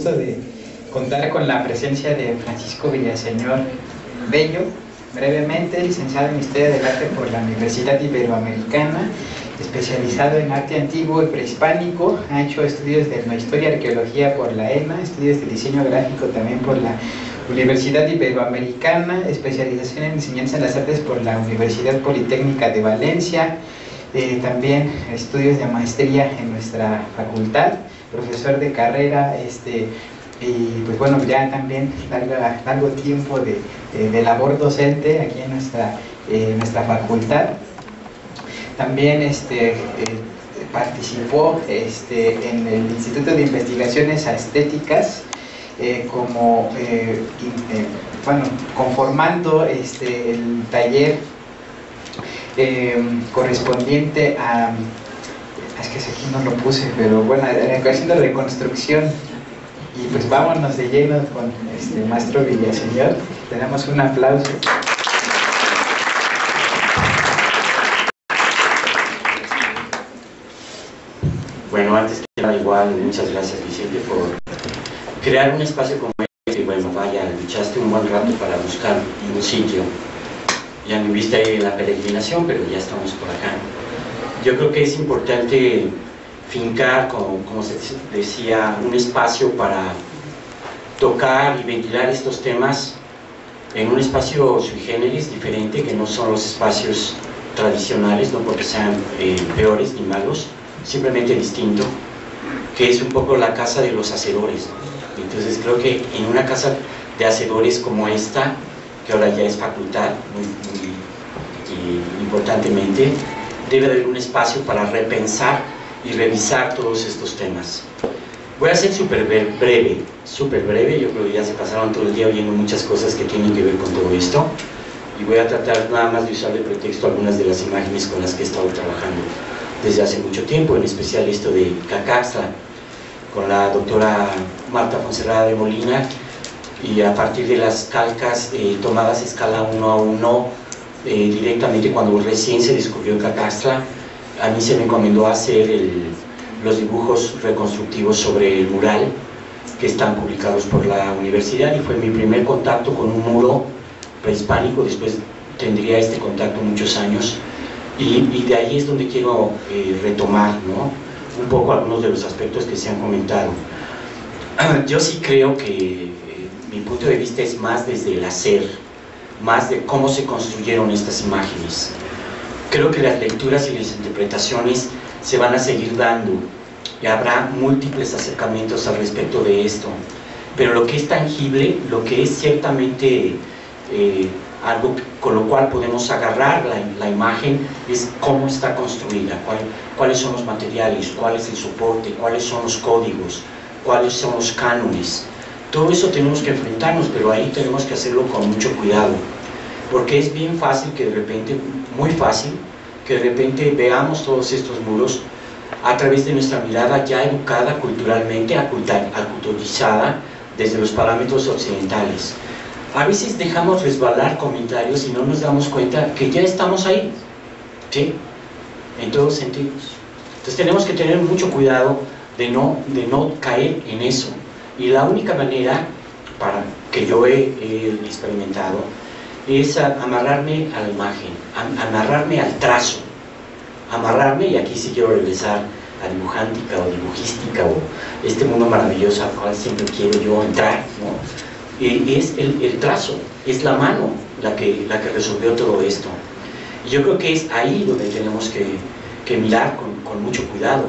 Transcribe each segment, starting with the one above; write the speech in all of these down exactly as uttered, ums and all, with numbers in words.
gusto de contar con la presencia de Francisco Villaseñor Bello, brevemente licenciado en Historia del Arte por la Universidad Iberoamericana, especializado en arte antiguo y prehispánico, ha hecho estudios de etnohistoria y arqueología por la E N A, estudios de diseño gráfico también por la Universidad Iberoamericana, especialización en enseñanza en las artes por la Universidad Politécnica de Valencia, eh, también estudios de maestría en nuestra facultad, profesor de carrera, este, y pues bueno, ya también largo, largo tiempo de, de, de labor docente aquí en nuestra, eh, nuestra facultad. También este, eh, participó este, en el Instituto de Investigaciones Estéticas eh, como, eh, in, eh, bueno, conformando este, el taller eh, correspondiente a, es que aquí no lo puse, pero bueno, haciendo reconstrucción. Y pues vámonos de lleno con este maestro Villaseñor. Tenemos un aplauso. Bueno, antes que nada, igual, muchas gracias, Vicente, por crear un espacio como este. Bueno, vaya, luchaste un buen rato para buscar un sitio. Ya me viste ahí en la peregrinación, pero ya estamos por acá. Yo creo que es importante fincar, como, como se decía, un espacio para tocar y ventilar estos temas en un espacio sui generis, diferente, que no son los espacios tradicionales, no porque sean eh, peores ni malos, simplemente distinto, que es un poco la casa de los hacedores, ¿no? Entonces creo que en una casa de hacedores como esta, que ahora ya es facultad, muy, muy y, importantemente, debe haber un espacio para repensar y revisar todos estos temas. Voy a ser súper breve, súper breve, yo creo que ya se pasaron todo el día oyendo muchas cosas que tienen que ver con todo esto, y voy a tratar nada más de usar de pretexto algunas de las imágenes con las que he estado trabajando desde hace mucho tiempo, en especial esto de Cacaxtla, con la doctora Marta Fonserrada de Molina, y a partir de las calcas eh, tomadas escala uno a uno, eh, directamente cuando recién se descubrió Cacaxtla, a mí se me encomendó hacer el, los dibujos reconstructivos sobre el mural que están publicados por la universidad, y fue mi primer contacto con un muro prehispánico. Después tendría este contacto muchos años, y, y de ahí es donde quiero eh, retomar, ¿no?, un poco algunos de los aspectos que se han comentado. Yo sí creo que eh, mi punto de vista es más desde el hacer, más de cómo se construyeron estas imágenes. Creo que las lecturas y las interpretaciones se van a seguir dando, y habrá múltiples acercamientos al respecto de esto, pero lo que es tangible, lo que es ciertamente eh, algo con lo cual podemos agarrar la, la imagen, es cómo está construida, cuál, cuáles son los materiales, cuál es el soporte, cuáles son los códigos, cuáles son los cánones. Todo eso tenemos que enfrentarnos, pero ahí tenemos que hacerlo con mucho cuidado, porque es bien fácil que de repente, muy fácil, que de repente veamos todos estos muros a través de nuestra mirada ya educada culturalmente, aculturizada desde los parámetros occidentales. A veces dejamos resbalar comentarios y no nos damos cuenta que ya estamos ahí, ¿sí?, en todos sentidos. Entonces tenemos que tener mucho cuidado de no, de no caer en eso, y la única manera para que yo he, he experimentado es amarrarme a la imagen, amarrarme al trazo, amarrarme, y aquí sí quiero regresar a dibujántica o dibujística o este mundo maravilloso al cual siempre quiero yo entrar, ¿no? Eh, es el, el trazo, es la mano la que, la que resolvió todo esto. Y yo creo que es ahí donde tenemos que, que mirar con, con mucho cuidado.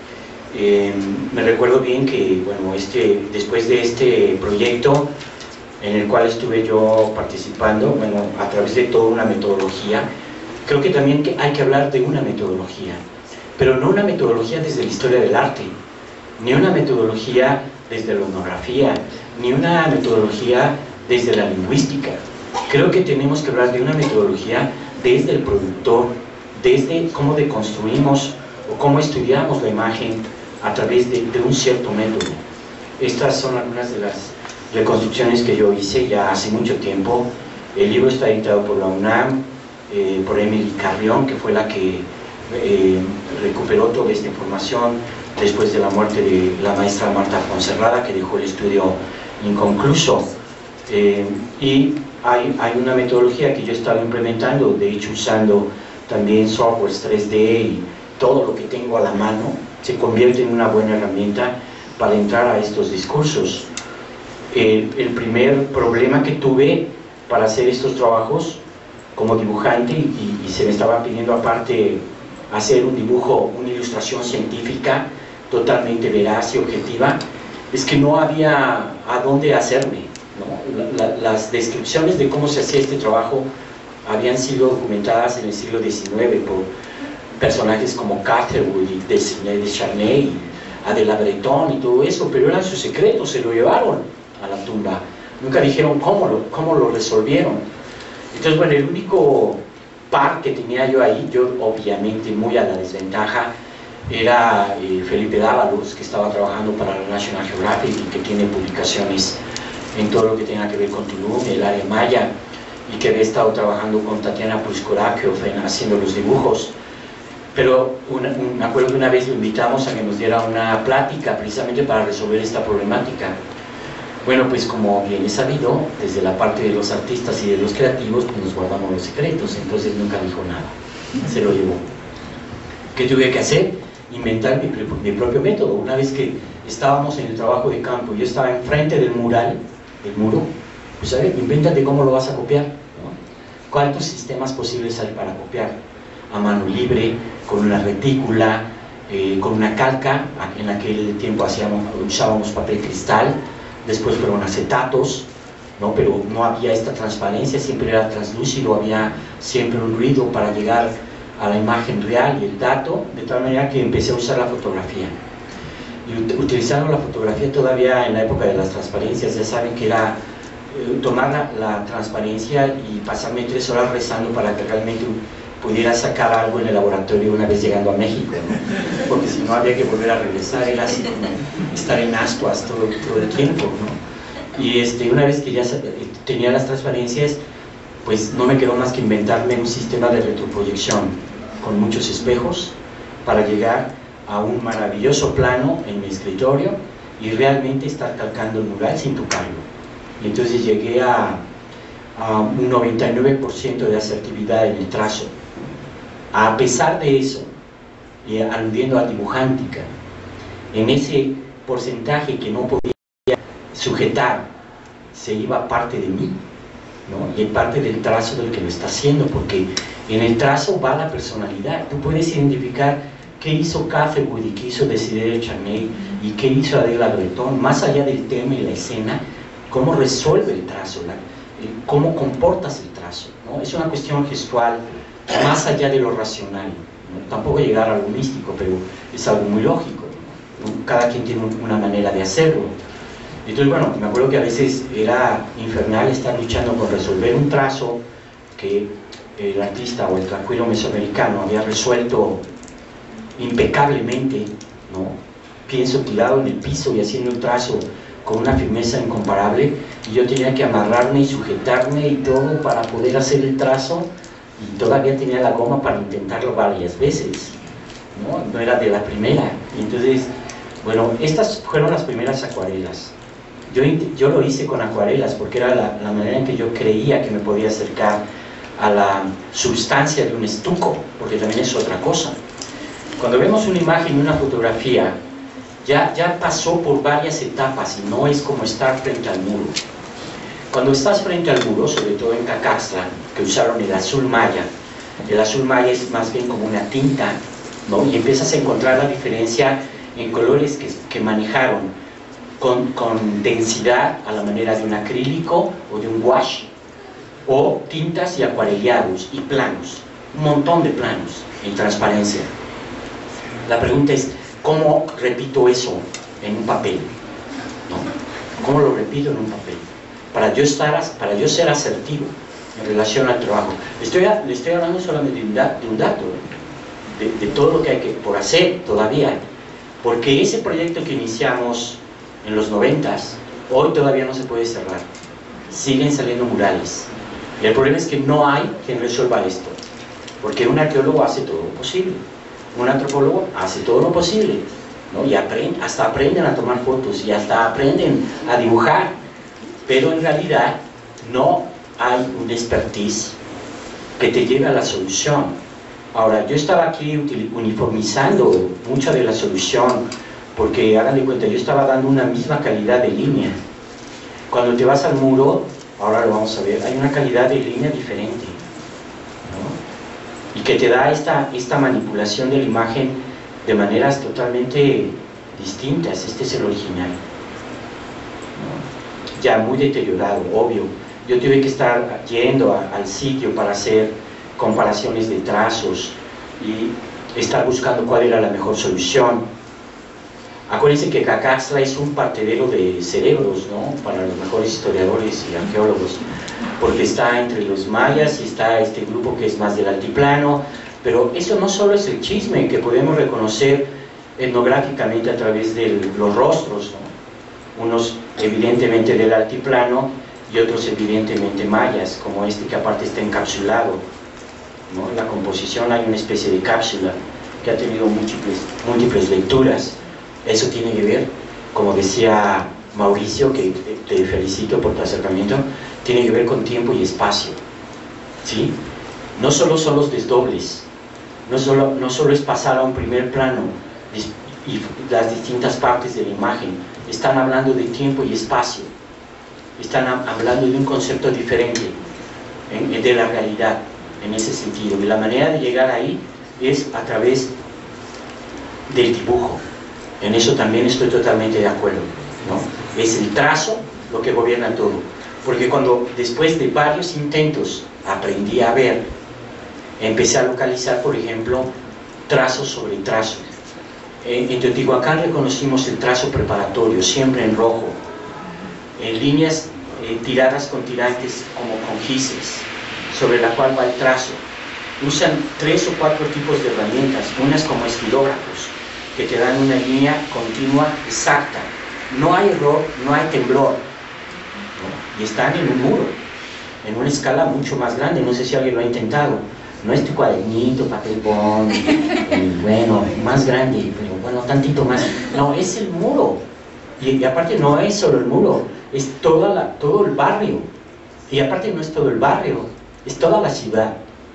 Eh, me recuerdo bien que, bueno, este, después de este proyecto en el cual estuve yo participando, bueno, a través de toda una metodología, creo que también que hay que hablar de una metodología, pero no una metodología desde la historia del arte, ni una metodología desde la etnografía, ni una metodología desde la lingüística. Creo que tenemos que hablar de una metodología desde el productor, desde cómo deconstruimos o cómo estudiamos la imagen a través de, de un cierto método. Estas son algunas de las reconstrucciones que yo hice ya hace mucho tiempo. El libro está editado por la UNAM, eh, por Emily Carrión, que fue la que eh, recuperó toda esta información. después de la muerte de la maestra Marta Fonserrada, que dejó el estudio inconcluso. Eh, y hay, hay una metodología que yo estaba implementando, de hecho usando también softwares tres D y todo lo que tengo a la mano, se convierte en una buena herramienta para entrar a estos discursos. El, el primer problema que tuve para hacer estos trabajos como dibujante, y, y se me estaba pidiendo aparte hacer un dibujo, una ilustración científica totalmente veraz y objetiva, es que no había a dónde hacerme, ¿no? La, la, las descripciones de cómo se hacía este trabajo habían sido documentadas en el siglo diecinueve por personajes como Catherwood y Dessinée de Charnay y Adela Breton y todo eso, pero eran sus secretos, se lo llevaron a la tumba, nunca dijeron cómo lo, cómo lo resolvieron. Entonces, bueno, el único par que tenía yo ahí, yo obviamente muy a la desventaja, era eh, Felipe Dávalos, que estaba trabajando para la National Geographic y que tiene publicaciones en todo lo que tenga que ver con Tulum, el área maya, y que había estado trabajando con Tatiana Pulskorakov haciendo los dibujos. Pero una, un, me acuerdo que una vez lo invitamos a que nos diera una plática precisamente para resolver esta problemática. Bueno, pues como bien es sabido, desde la parte de los artistas y de los creativos, pues nos guardamos los secretos, entonces nunca dijo nada, se lo llevó. ¿Qué tuve que hacer? Inventar mi, mi propio método. Una vez que estábamos en el trabajo de campo, yo estaba enfrente del mural, del muro, pues a ver, invéntate cómo lo vas a copiar, ¿no? ¿Cuántos sistemas posibles hay para copiar? A mano libre, con una retícula, eh, con una calca. En aquel tiempo hacíamos, usábamos papel cristal, después fueron acetatos, ¿no? Pero no había esta transparencia, siempre era translúcido, había siempre un ruido para llegar a la imagen real y el dato, de tal manera que empecé a usar la fotografía. Y utilizando la fotografía todavía en la época de las transparencias, ya saben que era eh, tomar la, la transparencia y pasarme tres horas rezando para que realmente pudiera sacar algo en el laboratorio una vez llegando a México, ¿no? Porque si no había que volver a regresar, era así como estar en ascuas todo, todo el tiempo, ¿no? Y este, una vez que ya tenía las transparencias, pues no me quedó más que inventarme un sistema de retroproyección con muchos espejos para llegar a un maravilloso plano en mi escritorio y realmente estar calcando el mural sin tocarlo. Y entonces llegué a, a un noventa y nueve por ciento de asertividad en el trazo. A pesar de eso, y aludiendo a dibujántica, en ese porcentaje que no podía sujetar, se iba parte de mí, ¿no? Y en parte del trazo del que lo está haciendo, porque en el trazo va la personalidad. Tú puedes identificar qué hizo Catherwood y qué hizo Desiree Charnay y qué hizo Adela Breton, más allá del tema y la escena, cómo resuelve el trazo, la, cómo comportas el trazo, ¿no? Es una cuestión gestual, más allá de lo racional, ¿no? Tampoco llegar a lo místico, pero es algo muy lógico, ¿no? Cada quien tiene una manera de hacerlo. Entonces, bueno, me acuerdo que a veces era infernal estar luchando por resolver un trazo que el artista o el tracuiro mesoamericano había resuelto impecablemente, ¿no? Pienso tirado en el piso y haciendo un trazo con una firmeza incomparable, y yo tenía que amarrarme y sujetarme y todo para poder hacer el trazo, y todavía tenía la goma para intentarlo varias veces, ¿no? No era de la primera. Y entonces, bueno, estas fueron las primeras acuarelas. Yo, yo lo hice con acuarelas porque era la, la manera en que yo creía que me podía acercar a la sustancia de un estuco, porque también es otra cosa. Cuando vemos una imagen, una fotografía, ya, ya pasó por varias etapas y no es como estar frente al muro. Cuando estás frente al muro, sobre todo en Cacaxtla, que usaron el azul maya, el azul maya es más bien como una tinta, ¿no? Y empiezas a encontrar la diferencia en colores que, que manejaron con, con densidad a la manera de un acrílico o de un wash, o tintas y acuarelados y planos, un montón de planos en transparencia. La pregunta es, ¿cómo repito eso en un papel? ¿No? ¿Cómo lo repito en un papel? Para yo, estar, para yo ser asertivo en relación al trabajo. Le estoy, le estoy hablando solamente de un, da, de un dato, de, de todo lo que hay que, por hacer todavía, porque ese proyecto que iniciamos en los noventas, hoy todavía no se puede cerrar. Siguen saliendo murales. Y el problema es que no hay quien resuelva esto, porque un arqueólogo hace todo lo posible, un antropólogo hace todo lo posible, ¿no? Y aprend, hasta aprenden a tomar fotos y hasta aprenden a dibujar, pero en realidad no hay un expertise que te lleve a la solución. Ahora, yo estaba aquí uniformizando mucha de la solución, porque hagan de cuenta, yo estaba dando una misma calidad de línea. Cuando te vas al muro, ahora lo vamos a ver, hay una calidad de línea diferente, ¿no? Y que te da esta, esta manipulación de la imagen de maneras totalmente distintas. Este es el original, ¿no? Ya muy deteriorado, obvio. Yo tuve que estar yendo a, al sitio para hacer comparaciones de trazos y estar buscando cuál era la mejor solución. Acuérdense que Cacaxtla es un partidero de cerebros, ¿no? Para los mejores historiadores y arqueólogos, porque está entre los mayas y está este grupo que es más del altiplano, pero eso no solo es el chisme que podemos reconocer etnográficamente a través de los rostros, ¿no? Unos evidentemente del altiplano y otros evidentemente mayas, como este que aparte está encapsulado, ¿no? En la composición hay una especie de cápsula que ha tenido múltiples, múltiples lecturas. Eso tiene que ver, como decía Mauricio, que te felicito por tu acercamiento, tiene que ver con tiempo y espacio, ¿sí? No solo son los desdobles, no solo, no solo es pasar a un primer plano y las distintas partes de la imagen, están hablando de tiempo y espacio, están hablando de un concepto diferente en, de la realidad, en ese sentido, y la manera de llegar ahí es a través del dibujo. En eso también estoy totalmente de acuerdo, ¿no? Es el trazo lo que gobierna todo, porque cuando después de varios intentos aprendí a ver, empecé a localizar, por ejemplo, trazo sobre trazo. En, en Teotihuacán reconocimos el trazo preparatorio, siempre en rojo, en líneas eh, tiradas con tirantes como con gises, sobre la cual va el trazo. Usan tres o cuatro tipos de herramientas, unas como estilógrafos, que te dan una línea continua exacta. No hay error, no hay temblor, ¿no? Y están en un muro, en una escala mucho más grande. No sé si alguien lo ha intentado. No este cuadernito, papel bond, y bueno, más grande, pero bueno, tantito más. No, es el muro. Y, y aparte no es solo el muro, es toda la, todo el barrio. Y aparte no es todo el barrio, es toda la ciudad.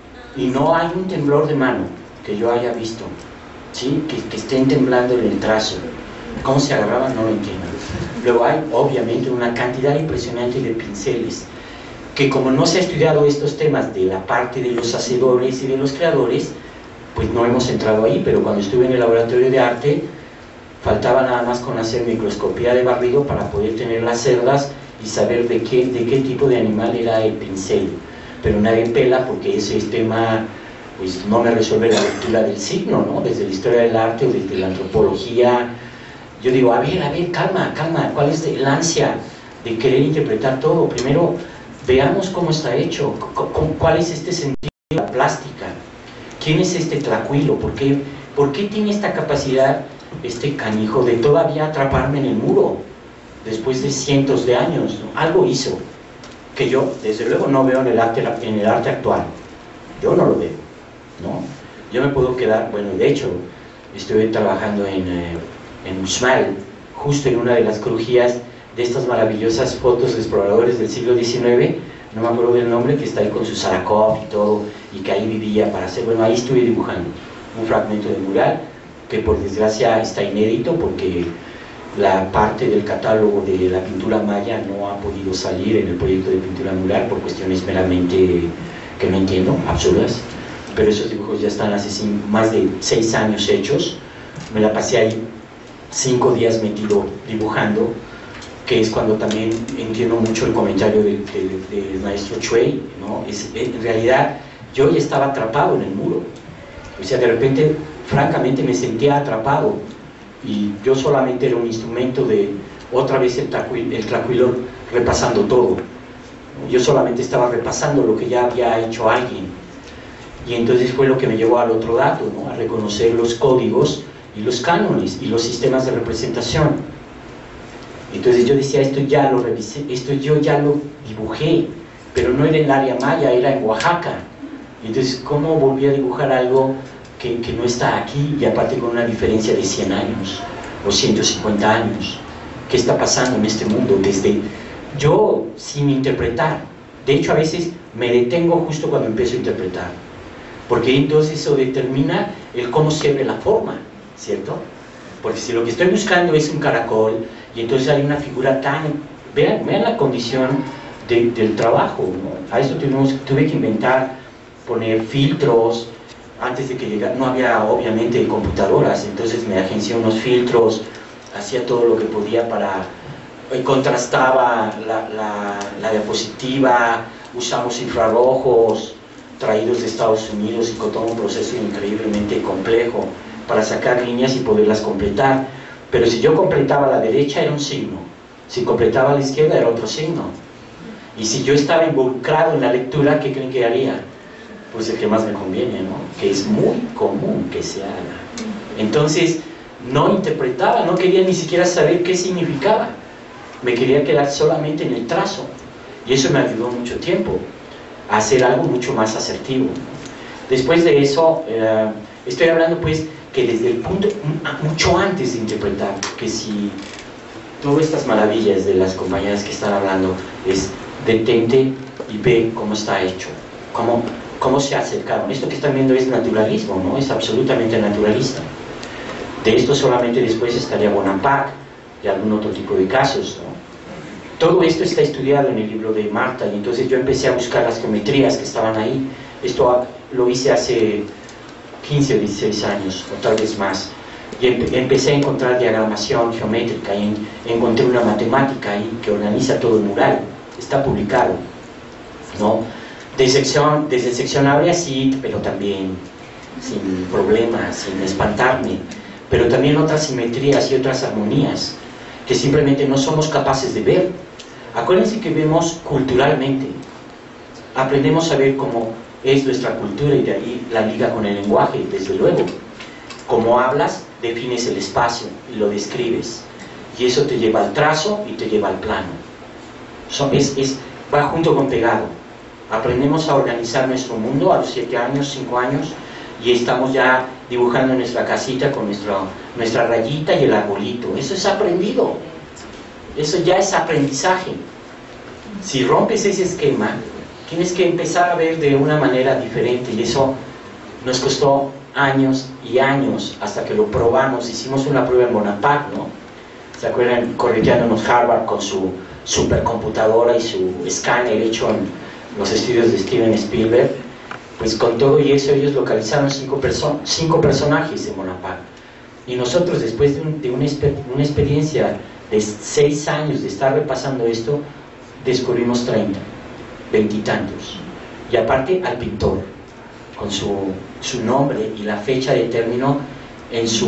Y no hay un temblor de mano que yo haya visto, ¿sí? que, que estén temblando en el trazo. ¿Cómo se agarraban? No lo entiendo. Luego hay obviamente una cantidad impresionante de pinceles, que como no se ha estudiado estos temas de la parte de los hacedores y de los creadores, pues no hemos entrado ahí, pero cuando estuve en el laboratorio de arte, faltaba nada más con hacer microscopía de barrido para poder tener las cerdas y saber de qué, de qué tipo de animal era el pincel. Pero nadie pela porque ese tema pues no me resuelve la lectura del signo, ¿no? Desde la historia del arte o desde la antropología. Yo digo, a ver, a ver, calma, calma, ¿cuál es el ansia de querer interpretar todo? Primero, veamos cómo está hecho, cuál es este sentido de la plástica, quién es este Tlacuilo, ¿por qué, por qué tiene esta capacidad este canijo de todavía atraparme en el muro después de cientos de años, ¿no? Algo hizo que yo, desde luego, no veo en el arte, en el arte actual. Yo no lo veo, ¿no? Yo me puedo quedar, bueno, de hecho, estuve trabajando en, eh, en Uxmal, justo en una de las crujías de estas maravillosas fotos de exploradores del siglo diecinueve, no me acuerdo del nombre, que está ahí con su Sarakov y todo, y que ahí vivía para hacer, bueno, ahí estuve dibujando un fragmento de mural, que por desgracia está inédito, porque la parte del catálogo de la pintura maya no ha podido salir en el proyecto de pintura mural por cuestiones meramente que no entiendo, absurdas, pero esos dibujos ya están hace cinco, más de seis años hechos. Me la pasé ahí cinco días metido dibujando, que es cuando también entiendo mucho el comentario del de, de, de maestro Chuey, ¿no? Es, en realidad yo ya estaba atrapado en el muro, o sea, de repente, francamente me sentía atrapado, y yo solamente era un instrumento de, otra vez el, tlacuil, el tlacuilo repasando todo. Yo solamente estaba repasando lo que ya había hecho alguien, y entonces fue lo que me llevó al otro dato, ¿no? A reconocer los códigos y los cánones y los sistemas de representación. Entonces yo decía, esto ya lo revisé, esto yo ya lo dibujé, pero no era en el área maya, era en Oaxaca. Entonces, ¿cómo volví a dibujar algo que, que no está aquí, y aparte con una diferencia de cien años? o ciento cincuenta años. ¿Qué está pasando en este mundo? Desde yo, sin interpretar, de hecho a veces me detengo justo cuando empiezo a interpretar, porque entonces eso determina el cómo se abre la forma, ¿cierto? Porque si lo que estoy buscando es un caracol, y entonces hay una figura tan... Vean, vean la condición de, del trabajo, ¿no? A eso tuvimos, tuve que inventar, poner filtros. Antes de que llegara, no había obviamente computadoras, entonces me agencié unos filtros, hacía todo lo que podía para... contrastaba la, la, la diapositiva, usamos infrarrojos traídos de Estados Unidos y con todo un proceso increíblemente complejo para sacar líneas y poderlas completar. Pero si yo completaba a la derecha era un signo, si completaba a la izquierda era otro signo. Y si yo estaba involucrado en la lectura, ¿qué creen que haría? Pues el que más me conviene, ¿no? Que es muy común que se haga. Entonces, no interpretaba, no quería ni siquiera saber qué significaba. Me quería quedar solamente en el trazo. Y eso me ayudó mucho tiempo a hacer algo mucho más asertivo. Después de eso, eh, estoy hablando pues que desde el punto, mucho antes de interpretar, que si todas estas maravillas de las compañeras que están hablando, es detente y ve cómo está hecho, cómo, cómo se acercaron. Esto que están viendo es naturalismo, ¿no? Es absolutamente naturalista. De esto solamente después estaría Bonaparte y algún otro tipo de casos, ¿no? Todo esto está estudiado en el libro de Marta, y entonces yo empecé a buscar las geometrías que estaban ahí. Esto lo hice hace quince o dieciséis años, o tal vez más. Y empecé a encontrar diagramación geométrica, y encontré una matemática ahí que organiza todo el mural. Está publicado, ¿no? De sección, desde seccionable así, pero también sin problemas, sin espantarme. Pero también otras simetrías y otras armonías que simplemente no somos capaces de ver. Acuérdense que vemos culturalmente, aprendemos a ver cómo es nuestra cultura, y de ahí la liga con el lenguaje, desde luego. Como hablas, defines el espacio y lo describes, y eso te lleva al trazo y te lleva al plano. Son, es, es, va junto con pegado. Aprendemos a organizar nuestro mundo a los siete años, cinco años, y estamos ya dibujando nuestra casita con nuestro, nuestra rayita y el arbolito. Eso es aprendido, eso ya es aprendizaje. Si rompes ese esquema, tienes que empezar a ver de una manera diferente, y eso nos costó años y años hasta que lo probamos. Hicimos una prueba en Bonaparte, ¿no? ¿Se acuerdan? Correteándonos Harvard con su supercomputadora y su escáner hecho en los estudios de Steven Spielberg. Pues con todo y eso ellos localizaron cinco, perso cinco personajes de Bonaparte, y nosotros después de, un, de una, una experiencia de seis años de estar repasando esto, descubrimos treinta, veintitantos, y aparte al pintor con su, su nombre y la fecha de término en su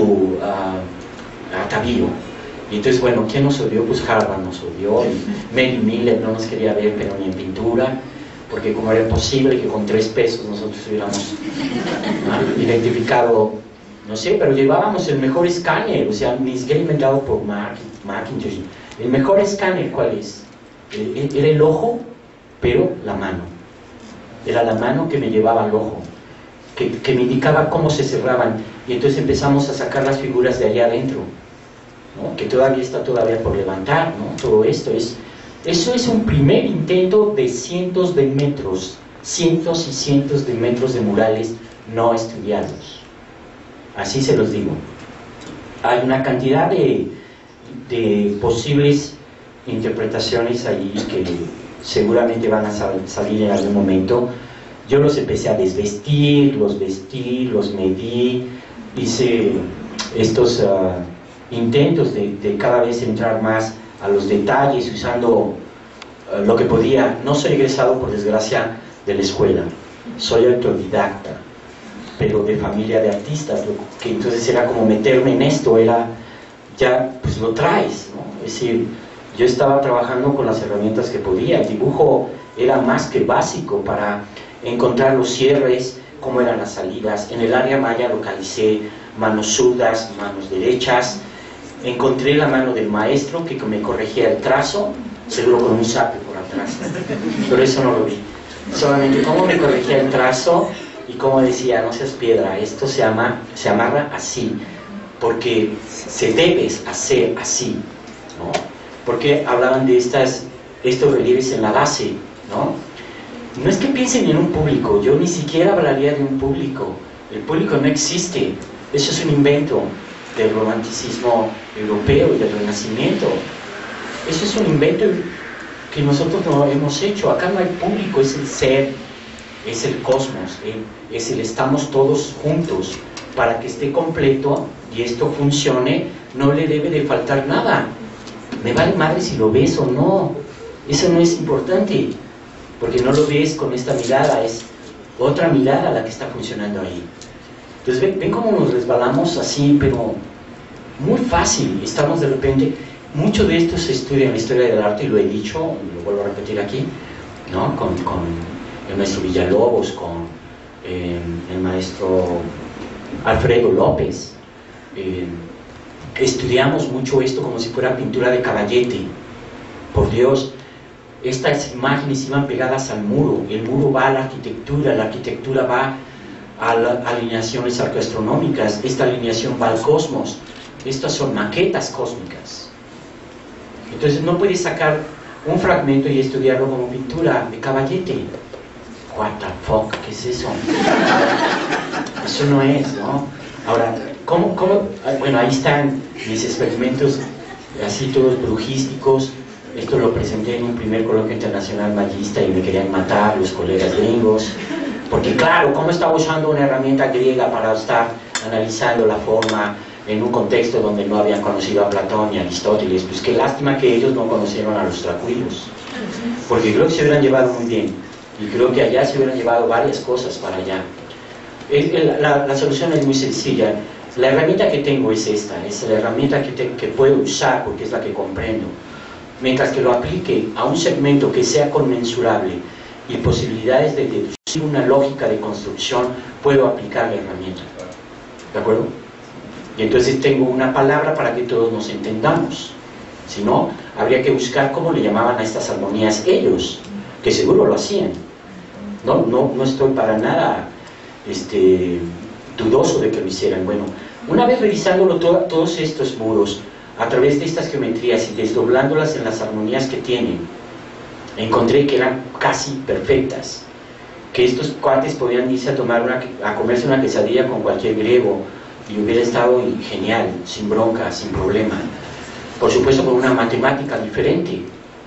uh, atavío. Y entonces, bueno, ¿quién nos odió? Pues Harvard nos odió, y Mary Miller no nos quería ver, pero ni en pintura, porque como era posible que con tres pesos nosotros hubiéramos ¿no? identificado, no sé, pero llevábamos el mejor escáner, o sea, ni siquiera inventado por Macintosh. El mejor escáner, ¿cuál es? Era el ojo, pero la mano. Era la mano que me llevaba al ojo, que, que me indicaba cómo se cerraban, y entonces empezamos a sacar las figuras de allá adentro, ¿no? Que todavía está todavía por levantar, ¿no? Todo esto es... Eso es un primer intento de cientos de metros, cientos y cientos de metros de murales no estudiados. Así se los digo. Hay una cantidad de, de posibles interpretaciones ahí que seguramente van a sal, salir en algún momento. Yo los empecé a desvestir, los vestí, los medí, hice estos uh, intentos de, de cada vez entrar más a los detalles, usando uh, lo que podía. No soy egresado, por desgracia, de la escuela, soy autodidacta, pero de familia de artistas, lo que entonces era como meterme en esto, era ya, pues lo traes, ¿no? Es decir, yo estaba trabajando con las herramientas que podía. El dibujo era más que básico para encontrar los cierres, cómo eran las salidas. En el área maya localicé manos zurdas, manos derechas. Encontré la mano del maestro que me corregía el trazo, seguro con un sapo por atrás, pero eso no lo vi. Solamente cómo me corregía el trazo y cómo decía, no seas piedra, esto se, ama, se amarra así. porque se debe hacer así, ¿no? Porque hablaban de estas, estos relieves en la base, ¿no? No es que piensen en un público, yo ni siquiera hablaría de un público, el público no existe, eso es un invento del romanticismo europeo y del Renacimiento, eso es un invento que nosotros no hemos hecho, acá no hay público, es el ser, es el cosmos, es el estamos todos juntos, para que esté completo y esto funcione, no le debe de faltar nada. Me vale madre si lo ves o no, eso no es importante, porque no lo ves con esta mirada, es otra mirada la que está funcionando ahí. Entonces ven, ven cómo nos resbalamos así, pero muy fácil, estamos de repente, mucho de esto se estudia en la historia del arte, y lo he dicho, lo vuelvo a repetir aquí, ¿no? con, con el maestro Villalobos, con eh, el maestro Alfredo López, eh, estudiamos mucho esto como si fuera pintura de caballete. Por Dios, estas imágenes iban pegadas al muro, el muro va a la arquitectura, la arquitectura va a las alineaciones arqueoastronómicas, esta alineación va al cosmos, estas son maquetas cósmicas. Entonces no puedes sacar un fragmento y estudiarlo como pintura de caballete. What the fuck, ¿qué es eso? Eso no es, ¿no? Ahora, ¿cómo, cómo? Bueno, ahí están mis experimentos, así todos brujísticos. Esto lo presenté en un primer coloquio internacional mayista y me querían matar los colegas gringos. Porque claro, ¿cómo estaba usando una herramienta griega para estar analizando la forma en un contexto donde no habían conocido a Platón y a Aristóteles? Pues qué lástima que ellos no conocieron a los tracuilos. Porque creo que se hubieran llevado muy bien. Y creo que allá se hubieran llevado varias cosas para allá. El, el, la, la solución es muy sencilla. La herramienta que tengo es esta, es la herramienta que, te, que puedo usar porque es la que comprendo. Mientras que lo aplique a un segmento que sea conmensurable y posibilidades de deducir una lógica de construcción, puedo aplicar la herramienta. ¿De acuerdo? Y entonces tengo una palabra para que todos nos entendamos. Si no, habría que buscar cómo le llamaban a estas armonías ellos, que seguro lo hacían. No, no, no estoy para nada este, dudoso de que lo hicieran. Bueno, una vez revisándolo to todos estos muros, a través de estas geometrías y desdoblándolas en las armonías que tienen, encontré que eran casi perfectas, que estos cuates podían irse a, tomar una, a comerse una quesadilla con cualquier griego y hubiera estado genial, sin bronca, sin problema. Por supuesto con una matemática diferente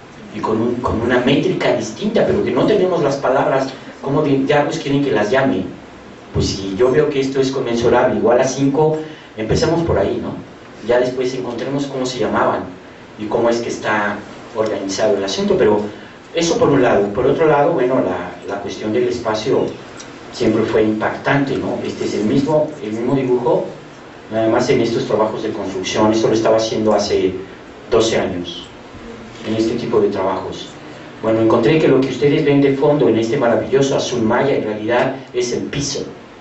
y con, un, con una métrica distinta, pero que no tenemos las palabras, ¿cómo diablos quieren que las llame? Pues si yo veo que esto es conmensurable, igual a cinco, empecemos por ahí, ¿no? Ya después encontremos cómo se llamaban y cómo es que está organizado el asunto, pero eso por un lado. Por otro lado, bueno, la, la cuestión del espacio siempre fue impactante, ¿no? Este es el mismo, el mismo dibujo, nada más en estos trabajos de construcción. Esto lo estaba haciendo hace doce años, en este tipo de trabajos. Bueno, encontré que lo que ustedes ven de fondo en este maravilloso azul maya en realidad es el piso,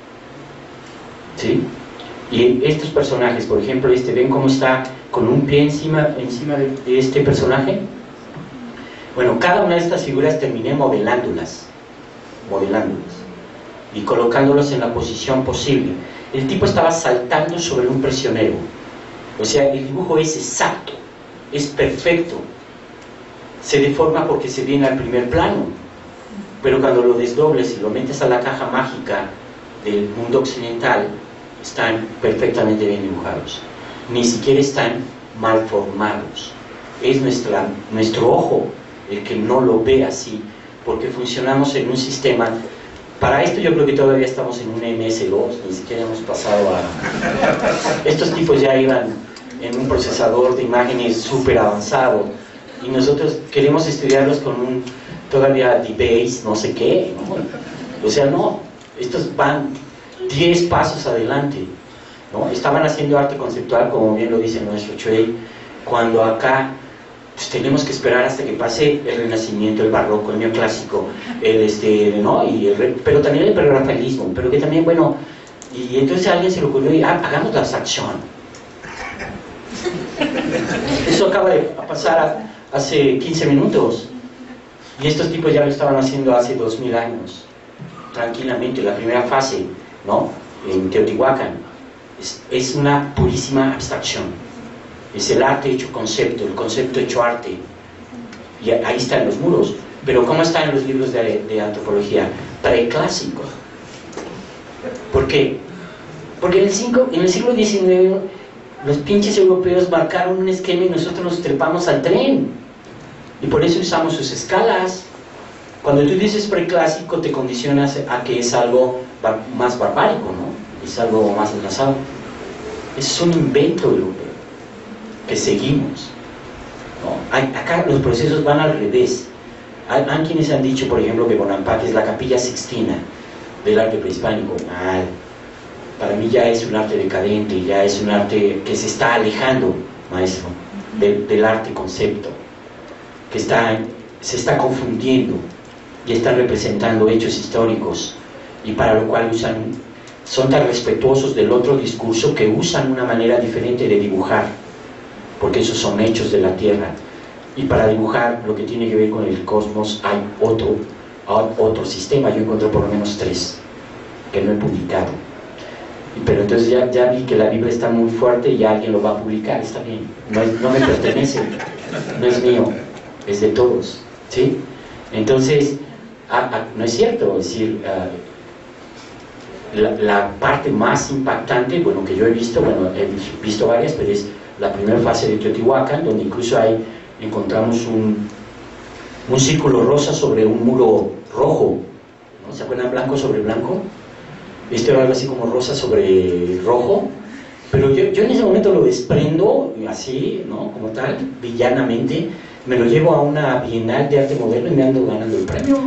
¿sí? Y estos personajes, por ejemplo, este, ¿ven cómo está con un pie encima, encima de, de este personaje? Bueno, cada una de estas figuras terminé modelándolas, modelándolas y colocándolas en la posición posible. El tipo estaba saltando sobre un prisionero, o sea, el dibujo es exacto, es perfecto. Se deforma porque se viene al primer plano, pero cuando lo desdobles y lo metes a la caja mágica del mundo occidental, están perfectamente bien dibujados, ni siquiera están mal formados. Es nuestra, nuestro ojo el que no lo ve así, porque funcionamos en un sistema. Para esto yo creo que todavía estamos en un M S dos, ni siquiera hemos pasado a... Estos tipos ya iban en un procesador de imágenes súper avanzado, y nosotros queremos estudiarlos con un todavía D-Base, no sé qué, ¿no? O sea, no, estos van diez pasos adelante, ¿no? Estaban haciendo arte conceptual, como bien lo dice nuestro Chuey, cuando acá pues, tenemos que esperar hasta que pase el Renacimiento, el Barroco, el Neoclásico, el este, ¿no? Y el, pero también el prerrafaelismo, pero que también, bueno, y entonces a alguien se le ocurrió, y, ah, hagamos la abstracción. Eso acaba de pasar a, hace quince minutos, y estos tipos ya lo estaban haciendo hace dos mil años, tranquilamente, la primera fase, ¿no? En Teotihuacán. es, es una purísima abstracción. Es el arte hecho concepto, el concepto hecho arte. Y ahí están los muros. Pero ¿cómo están los libros de, de antropología? Preclásico. ¿Por qué? Porque en el, cinco, en el siglo diecinueve los pinches europeos marcaron un esquema y nosotros nos trepamos al tren. Y por eso usamos sus escalas. Cuando tú dices preclásico te condicionas a que es algo bar más barbárico, ¿no? Es algo más atrasado. Es un invento europeo que seguimos, ¿no? Acá los procesos van al revés. Hay, hay quienes han dicho, por ejemplo, que Bonampak es la Capilla Sixtina del arte prehispánico. Mal. Para mí ya es un arte decadente, ya es un arte que se está alejando, maestro, de, del arte concepto, que está, se está confundiendo y está representando hechos históricos, y para lo cual usan, son tan respetuosos del otro discurso que usan una manera diferente de dibujar, porque esos son hechos de la tierra, y para dibujar lo que tiene que ver con el cosmos hay otro, otro sistema. Yo encontré por lo menos tres que no he publicado, pero entonces ya, ya vi que la Biblia está muy fuerte y alguien lo va a publicar. Está bien, no, es, no me pertenece, no es mío, es de todos, ¿sí? Entonces, ah, ah, no es cierto, es decir, ah, la, la parte más impactante, bueno, que yo he visto, bueno, he visto varias, pero es la primera fase de Teotihuacán, donde incluso hay, encontramos un, un círculo rosa sobre un muro rojo, ¿no? ¿Se acuerdan? Blanco sobre blanco. Esto era algo así como rosa sobre rojo, pero yo, yo en ese momento lo desprendo así, ¿no? Como tal, villanamente, me lo llevo a una bienal de arte moderno y me ando ganando el premio.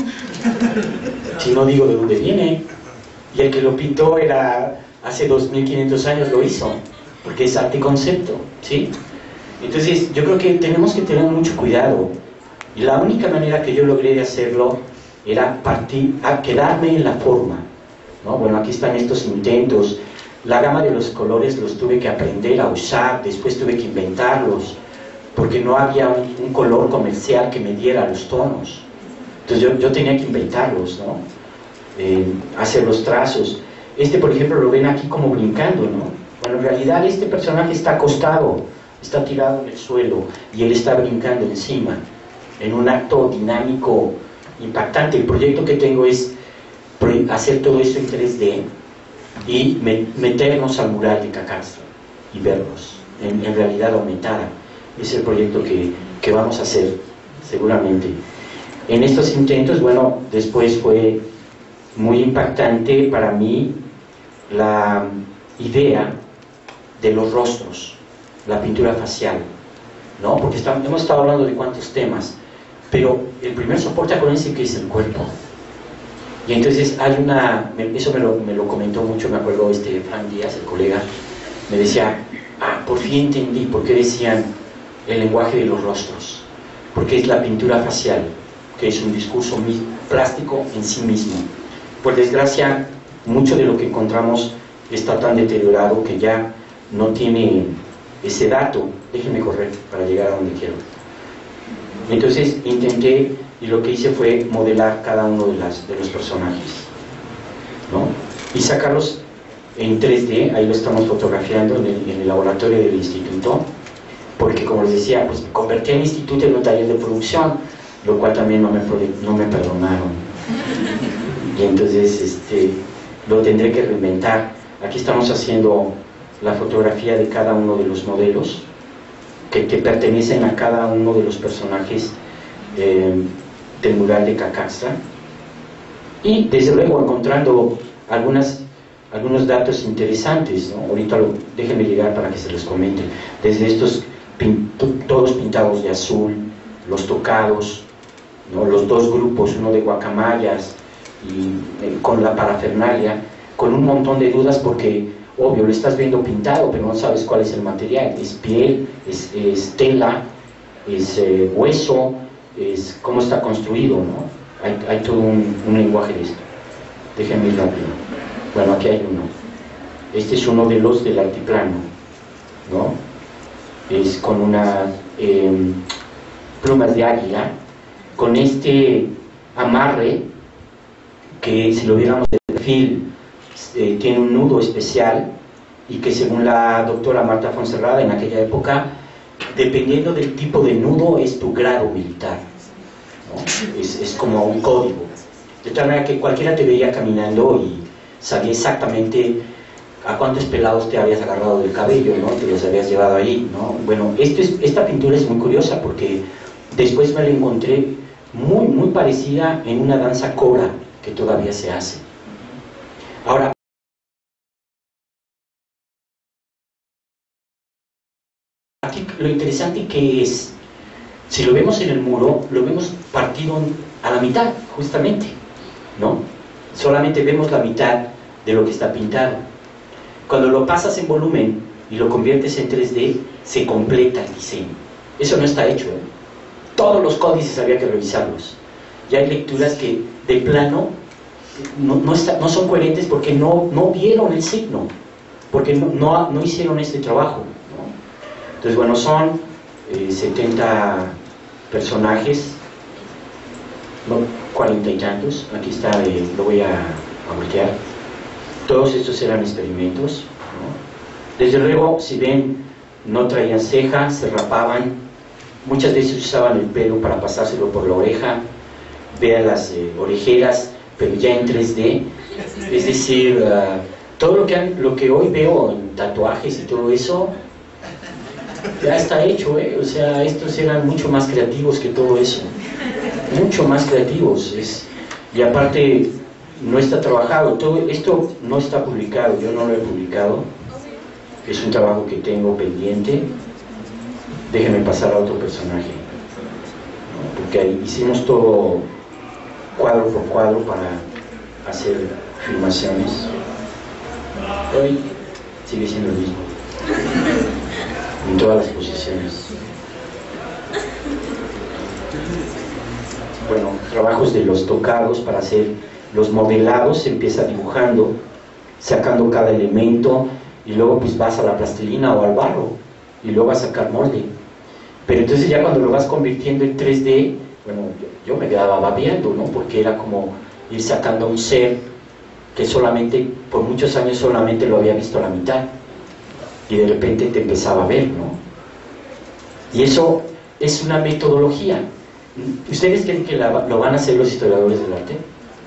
Si no digo de dónde viene. Y el que lo pintó era hace dos mil quinientos años, lo hizo, porque es arte concepto, ¿sí? Entonces yo creo que tenemos que tener mucho cuidado, y la única manera que yo logré de hacerlo era partir, a quedarme en la forma, ¿no? Bueno, aquí están estos intentos. La gama de los colores los tuve que aprender a usar, después tuve que inventarlos, porque no había un, un color comercial que me diera los tonos. Entonces yo, yo tenía que inventarlos, ¿no? Eh, hacer los trazos. Este, por ejemplo, lo ven aquí como brincando, ¿no? Bueno, en realidad este personaje está acostado, está tirado en el suelo, y él está brincando encima, en un acto dinámico impactante. El proyecto que tengo es hacer todo esto en tres D y meternos al mural de Cacaxtla y verlos en, en realidad aumentada. Es el proyecto que, que vamos a hacer seguramente. En estos intentos, bueno, después fue muy impactante para mí la idea de los rostros, la pintura facial, ¿no? Porque estamos, hemos estado hablando de cuántos temas, pero el primer soporte, acuérdense que es el cuerpo. Y entonces hay una, eso me lo, me lo comentó mucho, me acuerdo, este Frank Díaz, el colega, me decía, ah, por fin entendí por qué decían el lenguaje de los rostros, porque es la pintura facial, que es un discurso plástico en sí mismo. Por desgracia, mucho de lo que encontramos está tan deteriorado que ya no tiene ese dato. Déjenme correr para llegar a donde quiero. Entonces intenté, y lo que hice fue modelar cada uno de, las, de los personajes, ¿no? Y sacarlos en tres D. Ahí lo estamos fotografiando en el, en el laboratorio del instituto, porque como les decía, pues convertí el instituto en un taller de producción, lo cual también no me, no me perdonaron, y entonces este, lo tendré que reinventar. Aquí estamos haciendo la fotografía de cada uno de los modelos que, que pertenecen a cada uno de los personajes eh, del mural de Cacaxtla, y desde luego encontrando algunas, algunos datos interesantes, ¿no? Ahorita lo, déjenme llegar para que se los comente. Desde estos pin, todos pintados de azul, los tocados, ¿no? Los dos grupos, uno de guacamayas y eh, con la parafernalia, con un montón de dudas, porque obvio lo estás viendo pintado pero no sabes cuál es el material. Es piel, es, es tela, es eh, hueso, es cómo está construido, ¿no? Hay, hay todo un, un lenguaje de esto. Déjenme ir rápido. Bueno, aquí hay uno. Este es uno de los del altiplano, ¿no? Es con una eh, plumas de águila, con este amarre que, si lo viéramos de perfil, eh, tiene un nudo especial, y que según la doctora Marta Fonserrada en aquella época, dependiendo del tipo de nudo es tu grado militar, ¿no? es, es como un código, de tal manera que cualquiera te veía caminando y sabía exactamente a cuántos pelados te habías agarrado del cabello, ¿no? Te los habías llevado ahí, ¿no? Bueno, esto es, esta pintura es muy curiosa porque después me la encontré muy, muy parecida en una danza cobra que todavía se hace. Ahora, aquí lo interesante que es, si lo vemos en el muro, lo vemos partido a la mitad, justamente, ¿no? Solamente vemos la mitad de lo que está pintado. Cuando lo pasas en volumen y lo conviertes en tres D, se completa el diseño. Eso no está hecho, ¿eh? Todos los códices había que revisarlos. Y hay lecturas que de plano no, no, está, no son coherentes porque no, no vieron el signo, porque no, no, no hicieron este trabajo, ¿no? Entonces, bueno, son eh, setenta personajes, no, cuarenta y tantos. Aquí está, eh, lo voy a, a voltear. Todos estos eran experimentos, ¿no? Desde luego, si ven, no traían cejas, se rapaban, muchas veces usaban el pelo para pasárselo por la oreja, vean las eh, orejeras, pero ya en tres D, es decir, uh, todo lo que, han, lo que hoy veo en tatuajes y todo eso, ya está hecho, ¿eh? O sea, estos eran mucho más creativos que todo eso, mucho más creativos, es, y aparte no está trabajado, todo esto no está publicado, yo no lo he publicado, es un trabajo que tengo pendiente. Déjenme pasar a otro personaje, ¿no? Porque ahí hicimos todo cuadro por cuadro para hacer filmaciones. Hoy sigue siendo el mismo en todas las posiciones. Bueno, trabajos de los tocados para hacer los modelados, se empieza dibujando, sacando cada elemento y luego pues vas a la plastilina o al barro y luego a sacar molde. Pero entonces ya cuando lo vas convirtiendo en tres D, bueno, yo, yo me quedaba babeando, ¿no? Porque era como ir sacando un ser que solamente, por muchos años solamente lo había visto a la mitad y de repente te empezaba a ver, ¿no? Y eso es una metodología. ¿Ustedes creen que la, lo van a hacer los historiadores del arte?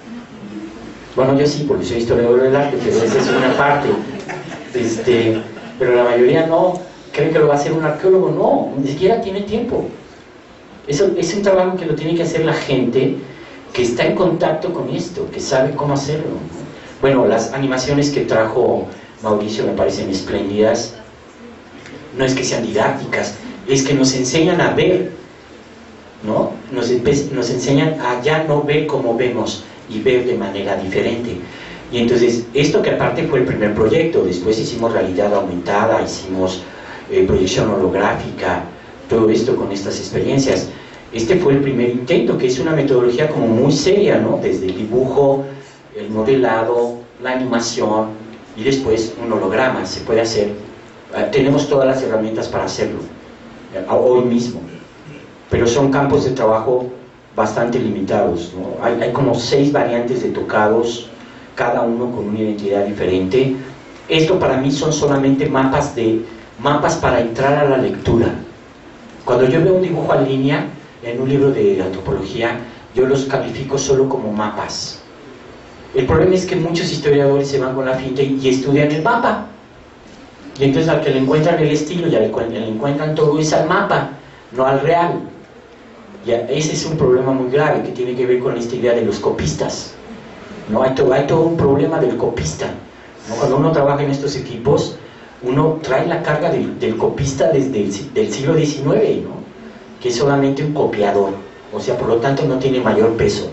Bueno, yo sí, porque soy historiador del arte, pero esa es una parte. Este, pero la mayoría no. ¿Creen que lo va a hacer un arqueólogo? No, ni siquiera tiene tiempo. Eso es un trabajo que lo tiene que hacer la gente que está en contacto con esto, que sabe cómo hacerlo. Bueno, las animaciones que trajo Mauricio me parecen espléndidas. No es que sean didácticas, es que nos enseñan a ver, ¿no? Nos, nos enseñan a ya no ver como vemos y ver de manera diferente. Y entonces, esto que aparte fue el primer proyecto, después hicimos realidad aumentada, hicimos eh, proyección holográfica, todo esto con estas experiencias. Este fue el primer intento, que es una metodología como muy seria, ¿no? Desde el dibujo, el modelado, la animación y después un holograma, se puede hacer. Eh, tenemos todas las herramientas para hacerlo, eh, hoy mismo, pero son campos de trabajo bastante limitados, ¿no? Hay, hay como seis variantes de tocados, cada uno con una identidad diferente. Esto para mí son solamente mapas, de, mapas para entrar a la lectura. Cuando yo veo un dibujo en línea, en un libro de antropología, yo los califico solo como mapas. El problema es que muchos historiadores se van con la finta y, y estudian el mapa. Y entonces al que le encuentran el estilo, ya le, le encuentran todo es al mapa, no al real. Y ese es un problema muy grave que tiene que ver con esta idea de los copistas. ¿No? Hay, todo, hay todo un problema del copista, ¿no? Cuando uno trabaja en estos equipos, uno trae la carga del, del copista desde el del siglo diecinueve, ¿no? Que es solamente un copiador, o sea, por lo tanto no tiene mayor peso.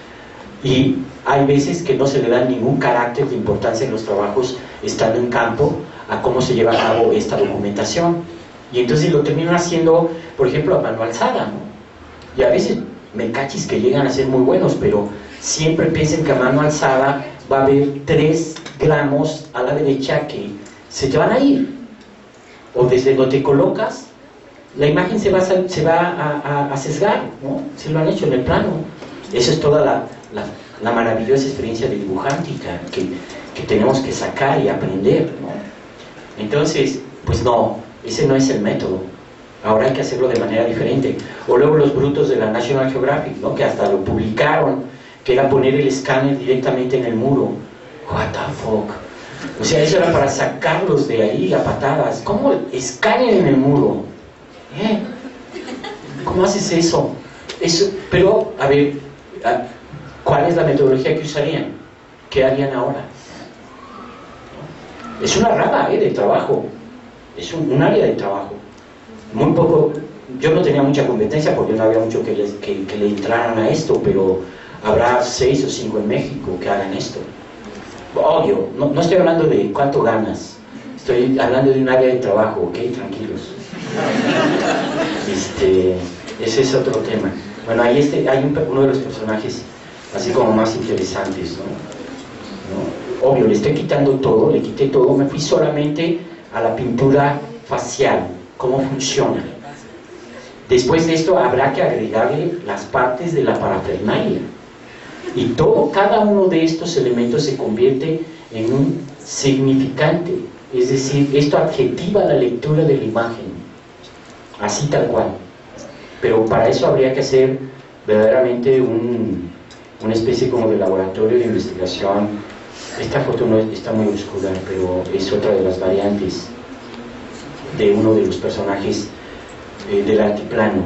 Y hay veces que no se le da ningún carácter de importancia en los trabajos estando en campo a cómo se lleva a cabo esta documentación. Y entonces lo terminan haciendo, por ejemplo, a mano alzada, ¿no? Y a veces me cachis que llegan a ser muy buenos, pero siempre piensen que a mano alzada va a haber tres gramos a la derecha que se te van a ir. O desde donde te colocas, la imagen se va a, se va a, a, a sesgar, ¿no? Si lo han hecho en el plano. Esa es toda la, la, la maravillosa experiencia de dibujántica que, que tenemos que sacar y aprender, ¿no? Entonces, pues no, ese no es el método. Ahora hay que hacerlo de manera diferente. O luego los brutos de la National Geographic, ¿no? Que hasta lo publicaron, que era poner el escáner directamente en el muro. What the fuck. O sea, eso era para sacarlos de ahí a patadas. ¿Cómo escáner en el muro? ¿Eh? ¿Cómo haces eso? Eso? Pero, a ver, ¿cuál es la metodología que usarían? ¿Qué harían ahora? Es una rama ¿eh? de trabajo. Es un, un área de trabajo. Muy poco, yo no tenía mucha competencia porque no había mucho que, les, que, que le entraran a esto, pero habrá seis o cinco en México que hagan esto. Obvio, no, no estoy hablando de cuánto ganas, estoy hablando de un área de trabajo, ¿ok? Tranquilos. Este, ese es otro tema. Bueno, ahí este, hay un, uno de los personajes así como más interesantes, ¿no? ¿no? Obvio, le estoy quitando todo, le quité todo, me fui solamente a la pintura facial, cómo funciona. Después de esto habrá que agregarle las partes de la parafernalia. Y todo, cada uno de estos elementos se convierte en un significante, es decir, esto adjetiva la lectura de la imagen, así tal cual. Pero para eso habría que hacer verdaderamente un, una especie como de laboratorio de investigación. Esta foto no está muy oscura, pero es otra de las variantes de uno de los personajes eh, del altiplano,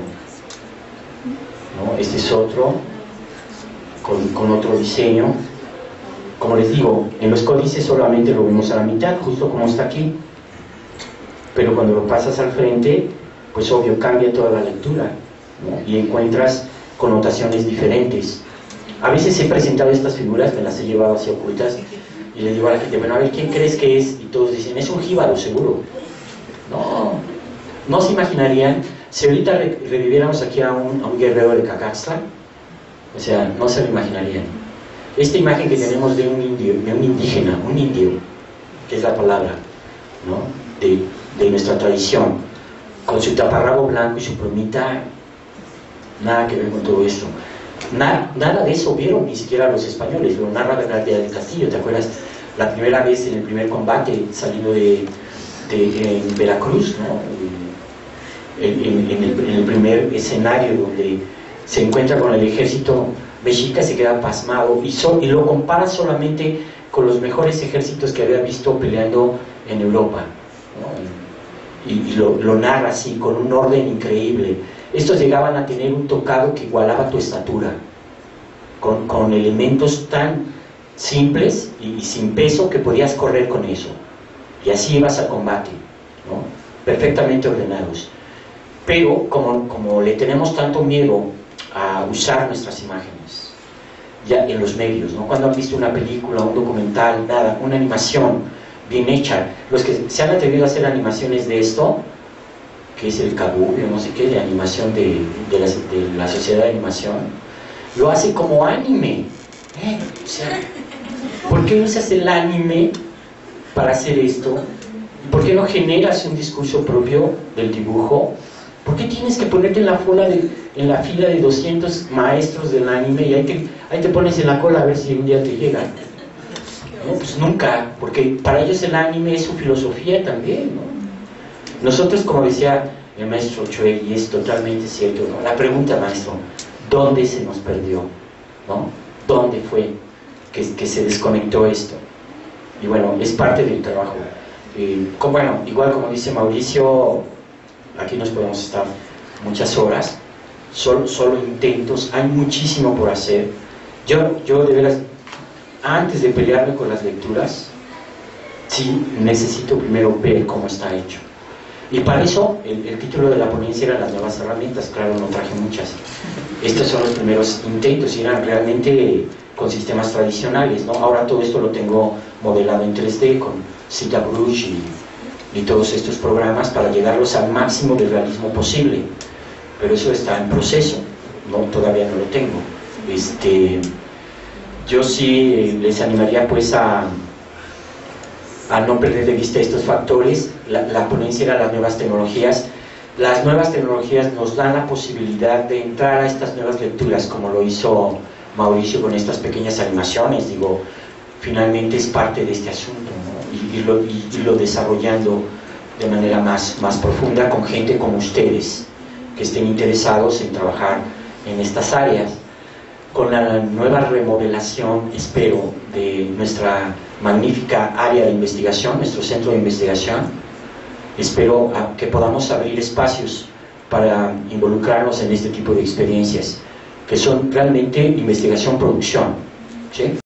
¿no? Este es otro con, con otro diseño. Como les digo, en los códices solamente lo vemos a la mitad, justo como está aquí, pero cuando lo pasas al frente, pues obvio cambia toda la lectura, ¿no? Y encuentras connotaciones diferentes. A veces he presentado estas figuras, me las he llevado así ocultas y le digo a la gente, bueno, a ver, ¿quién crees que es? Y todos dicen, es un jíbaro, seguro. No, no se imaginarían, si ahorita re reviviéramos aquí a un, a un guerrero de Cacaxtla, o sea, no se lo imaginarían. Esta imagen que tenemos de un indio, de un indígena, un indio, que es la palabra, ¿no? de, de nuestra tradición, con su taparrabo blanco y su plumita, nada que ver con todo esto. Nada, nada de eso vieron ni siquiera los españoles, lo narra Bernardina del Castillo, ¿te acuerdas? La primera vez en el primer combate, saliendo de... De, en Veracruz, ¿no? en, en, en, el, en el primer escenario donde se encuentra con el ejército mexica, se queda pasmado y, so, y lo compara solamente con los mejores ejércitos que había visto peleando en Europa, ¿no? y, y lo, lo narra así, con un orden increíble. Estos llegaban a tener un tocado que igualaba tu estatura, con, con elementos tan simples y, y sin peso que podías correr con eso. Y así ibas al combate, ¿no? Perfectamente ordenados. Pero como, como le tenemos tanto miedo a usar nuestras imágenes, ya en los medios, ¿no? Cuando han visto una película, un documental, nada, una animación bien hecha, los que se han atrevido a hacer animaciones de esto, que es el Kabuki, no sé qué, de animación de, de, la, de la sociedad de animación, lo hace como anime, ¿eh? O sea, ¿por qué usas el anime para hacer esto? ¿Por qué no generas un discurso propio del dibujo? ¿Por qué tienes que ponerte en la, fila de, en la fila de doscientos maestros del anime y ahí te, ahí te pones en la cola a ver si un día te llegan? No, pues nunca, porque para ellos el anime es su filosofía también, ¿no? Nosotros, como decía el maestro Choel, y es totalmente cierto, ¿no? La pregunta, maestro, ¿dónde se nos perdió? ¿No? ¿Dónde fue que, que se desconectó esto? Y bueno, es parte del trabajo. Eh, como, bueno, igual como dice Mauricio, aquí nos podemos estar muchas horas, solo, solo intentos, hay muchísimo por hacer. Yo, yo de veras, antes de pelearme con las lecturas, sí necesito primero ver cómo está hecho. Y para eso, el, el título de la ponencia era las nuevas herramientas. Claro, no traje muchas. Estos son los primeros intentos, y eran realmente con sistemas tradicionales, ¿no? Ahora todo esto lo tengo modelado en tres D con ZBrush y, y todos estos programas para llegarlos al máximo de realismo posible. Pero eso está en proceso, ¿no? Todavía no lo tengo. Este, yo sí les animaría pues a... a no perder de vista estos factores. La, la ponencia era las nuevas tecnologías. Las nuevas tecnologías nos dan la posibilidad de entrar a estas nuevas lecturas, como lo hizo Mauricio con estas pequeñas animaciones. Digo, finalmente es parte de este asunto, ¿no? y irlo, y irlo desarrollando de manera más, más profunda con gente como ustedes, que estén interesados en trabajar en estas áreas. Con la nueva remodelación, espero, de nuestra magnífica área de investigación, nuestro centro de investigación, espero que podamos abrir espacios para involucrarnos en este tipo de experiencias, que son realmente investigación-producción, ¿sí?